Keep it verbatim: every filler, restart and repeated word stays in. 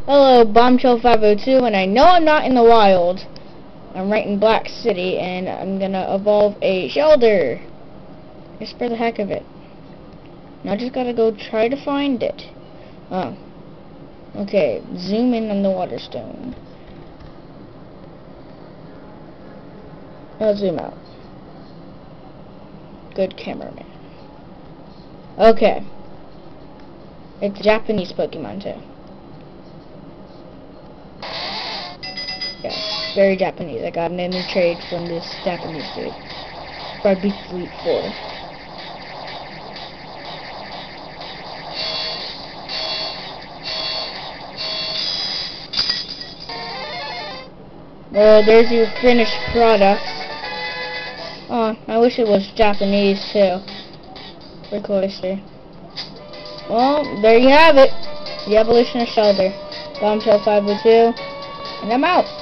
Hello, Bombshell five oh two, and I know I'm not in the wild. I'm right in Black City, and I'm gonna evolve a Shelder. Just for the heck of it. Now I just gotta go try to find it. Oh. Okay, zoom in on the water stone. I'll zoom out. Good cameraman. Okay. It's a Japanese Pokemon too. Yeah, very Japanese. I got it in a trade from this Japanese dude. Probably Fleet four. Well, there's your finished product. Oh, I wish it was Japanese too. For Closter. Well, there you have it. The evolution of Shelder. Bombshell five oh two. And I'm out.